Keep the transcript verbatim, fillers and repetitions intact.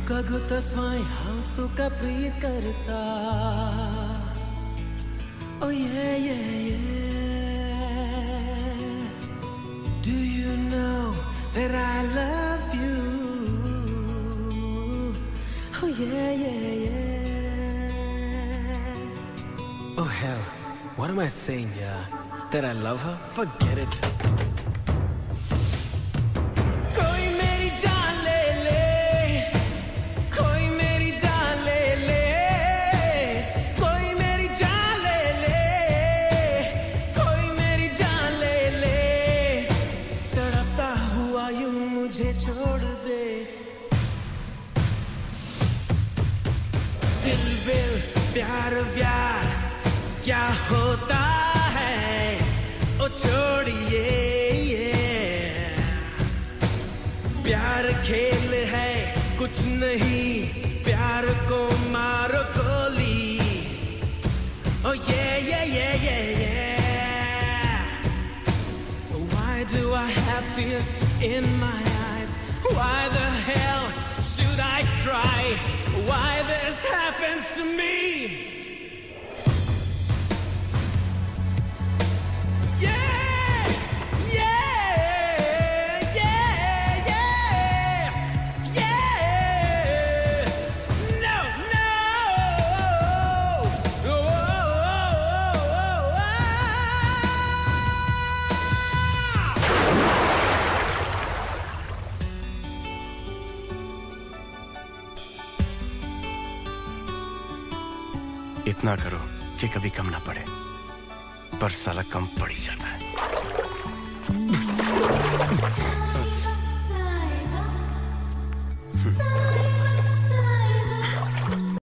Kaguta swai how tu kapri karta. Oh yeah, yeah, yeah. Do you know that I love you? Oh yeah, yeah, yeah. Oh hell, what am I saying here? That I love her? Forget it. छोड़ दे दिल bill प्यार व्यार क्या होता है ओ छोड़िए प्यार खेल है कुछ नहीं प्यार को मारो गोली ओ ये ये ये ये ये Why do I have tears in my eyes? Why the hell should I cry? Why this happens to me? Yeah, yeah, yeah, yeah, yeah. No, no. Oh, oh, oh, oh. इतना करो कि कभी कम ना पड़े, पर साला कम पड़ ही जाता है।